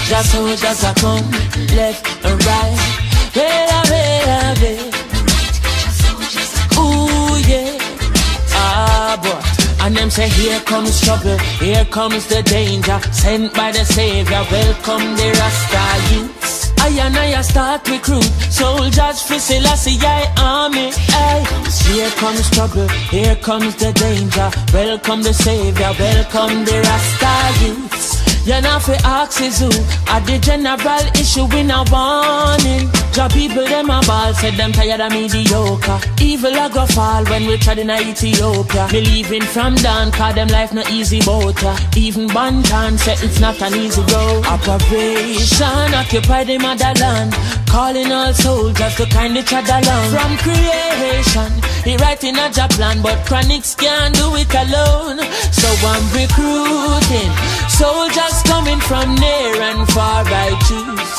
Just soldiers are come, left and right. Ooh yeah, ah boy. And them say here comes trouble, here comes the danger. Sent by the Savior, welcome the Rasta youths. I start recruit soldiers for Selassie army. Ay. Here comes trouble, here comes the danger. Welcome the Savior, welcome the Rasta youths. You know fi ask is who at the general issue in a warning. Job people them a ball, said them tired of mediocre. Evil a go fall when we tried in Ethiopia. Me leaving from down, cause them life not easy boat. Even Bantan said it's not an easy road. Operation occupy the motherland, calling all soldiers to kindly trod along. From creation, he writing a job plan, but Chronics can't do it alone. So I'm recruiting soldiers coming from near and far. I choose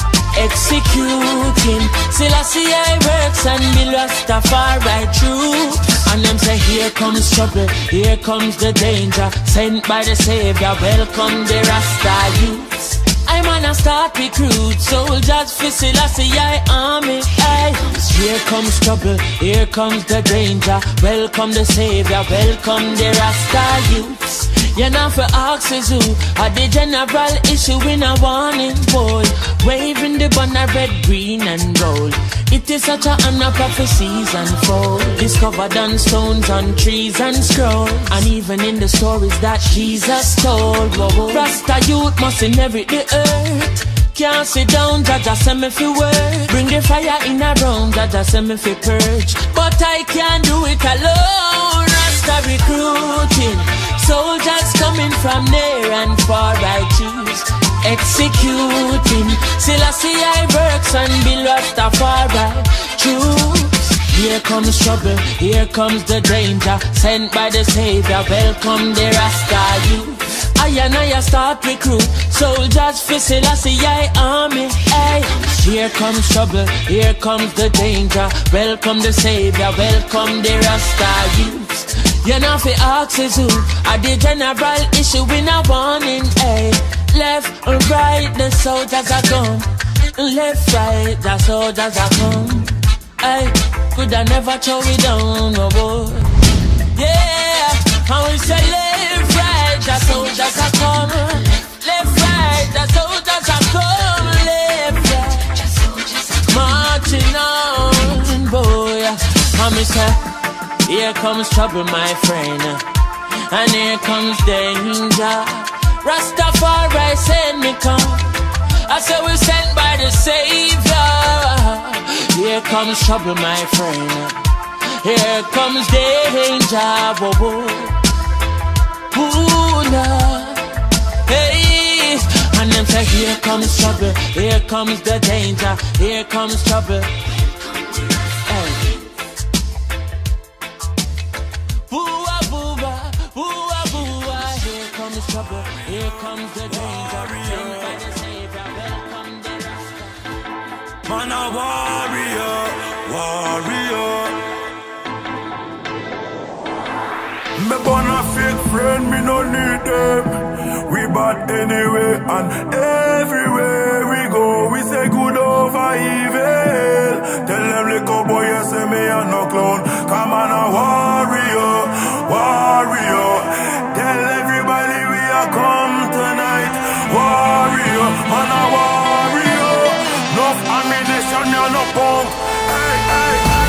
executing Selassie works and the Rastafari troops. And them say here comes trouble, here comes the danger. Sent by the Savior, welcome the Rasta youths. I'm gonna start recruit soldiers for Selassie army. Ay. Here comes trouble, here comes the danger. Welcome the Savior, welcome the Rasta youths. You know for ask is who at the general issue in a warning, boy. Waving the banner red, green and gold. It is such a honor prophecies unfold. Discovered on stones, on trees and scrolls. And even in the stories that Jesus told. Whoa. Rasta youth must inherit the earth. Can't sit down, Jaja send me fi work. Bring the fire in a room, Jaja send me fi purge. But I can't do it alone. Rasta recruiting soldiers coming from near and far. I choose executing Selassie works and Bill Rastafari troops. Here comes trouble, here comes the danger. Sent by the Savior, welcome the Rasta youth. I start recruit soldiers for Selassie army. Ay. Here comes trouble, here comes the danger. Welcome the Savior, welcome the Rasta youths. You know fi ask is who at the general issue in a warning. Ay. Left and right, the soldiers are gone. Left, right, the soldiers are gone. Ay. Could I never throw it down, no boy. Yeah, and we say left, right, the soldiers are come. Left, right, the soldiers are come. Left, right, the soldiers are marching on, boy. And we say, here comes trouble, my friend, and here comes danger. Rastafari send me come. I said we sent by the Savior. Here comes trouble, my friend. Here comes danger. Whoa, whoa. Ooh, nah. Hey. And them say here comes trouble, here comes the danger, here comes trouble. Trouble, here comes the danger. Man a warrior, warrior. Me born a fake friend, me no need them. We bad anyway and everywhere we go, we say good over evil. Tell them little boy, you say me a no clown. Come on a warrior, warrior. Tell everybody we are come tonight. Warrior, man a warrior. Enough ammunition, you're no punk. Hey, hey, hey.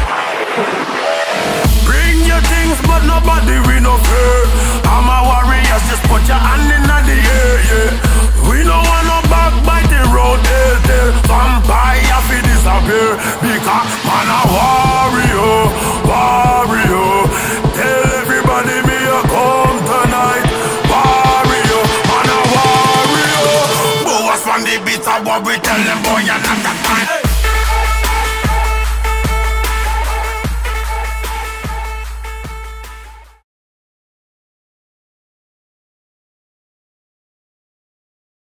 Bring your things, but nobody we no fear. I'm a warrior. warriors, just put your hand in the air, yeah. We don't want no backbiting road, tell vampire fi disappear. Because man a warrior, warrior. Tell everybody me a come tonight. Warrior, man a warrior. Who was from the beat of what we tell them boy you're not that kind.